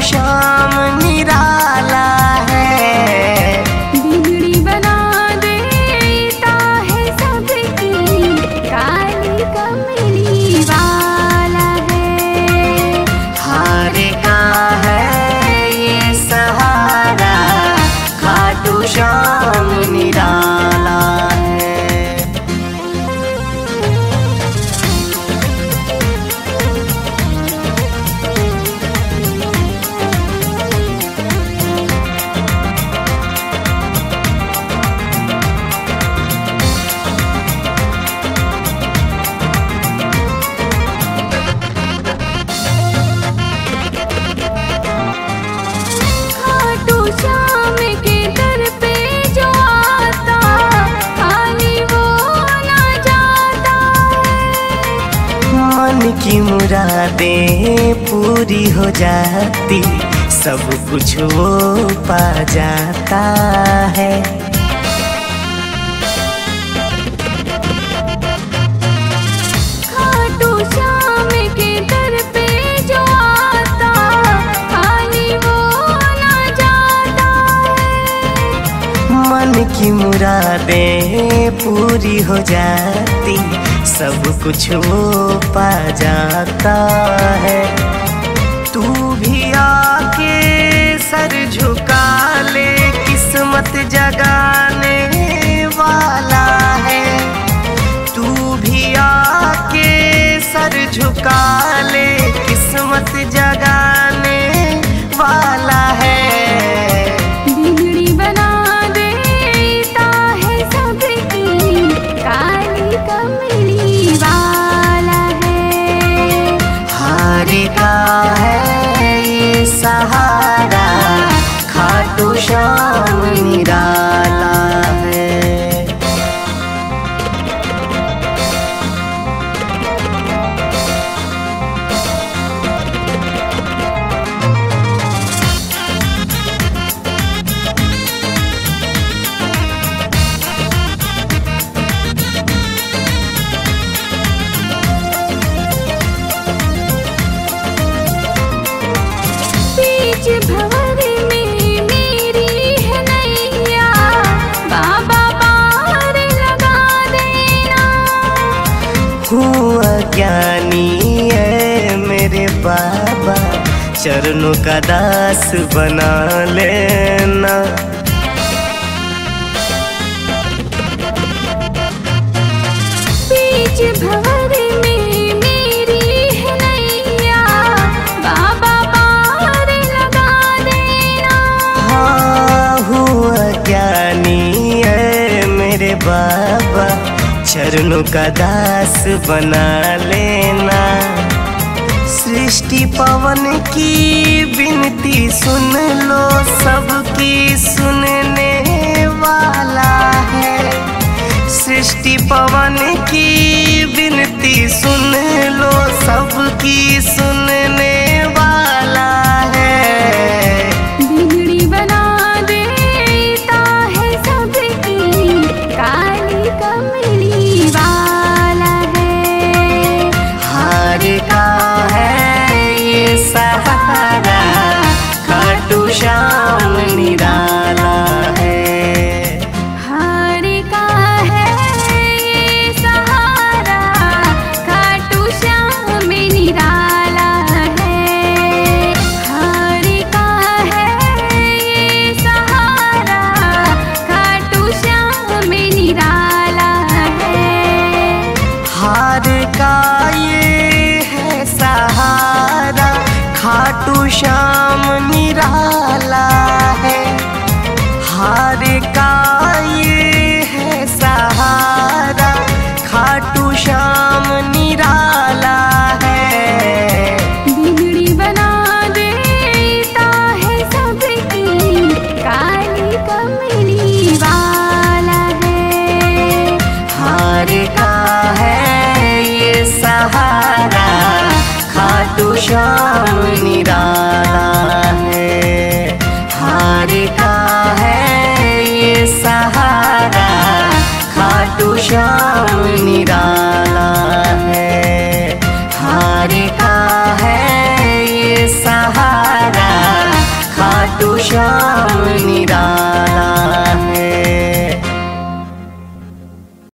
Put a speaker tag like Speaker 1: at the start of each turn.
Speaker 1: श्याम निराला है।
Speaker 2: बिगड़ी बना देता है सबकी, काली कमली वाला है।
Speaker 1: हार का है ये सहारा, खाटू श्याम निराला है।
Speaker 2: खाटू श्याम के दर पे जो आता, खाली वो ना जाता है।
Speaker 1: मन की मुरादें पूरी हो जाती, सब कुछ वो पा जाता है।
Speaker 2: खाटू श्याम के दर पे जो आता, खाली वो ना जाता है।
Speaker 1: मन की मुरादें पूरी हो जाती, सब कुछ वो पा जाता है। तू भी आके सर झुका ले, किस्मत जगाने वाला है। तू भी आके सर झुका ले, किस्मत जगाने वाला है।
Speaker 2: बिगड़ी बना देता है सबकी, काली कमली वाला है।
Speaker 1: हार का है ये सहारा, खाटू श्याम निराला है।
Speaker 2: बीच भंवर में मेरी है नैया, बाबा पार लगा देना।
Speaker 1: हूँ अज्ञानी है मेरे बाबा, चरणों का दास बना लेना।
Speaker 2: बीच भंवर में मेरी है नैया, बाबा पार लगा देना।
Speaker 1: हाँ हूँ अज्ञानी है मेरे बाबा, चरणों का दास बना लेना। सृष्टि पवन की विनती सुन लो, सबकी सुनने वाला है। सृष्टि पवन की विनती सुन लो, सबकी सुनने वाला है।
Speaker 2: बिगड़ी बना देता है सबकी, काली कमली वाला है।
Speaker 1: हार का है ये सहारा, खाटू श्याम निराला है।
Speaker 2: हार का है ये सहारा, खाटू श्याम निराला है। हार का है ये सहारा, खाटू श्याम निराला है।
Speaker 1: हार का ये है सहारा, खाटू श्याम निराला है। हार का ये है सहारा, खाटू श्याम निराला है।
Speaker 2: बिगड़ी बना देता है सबकी, काली कमली वाला है।
Speaker 1: हार का है ये सहारा, खाटू श्याम निराला है। हार का है खाटू श्याम निराला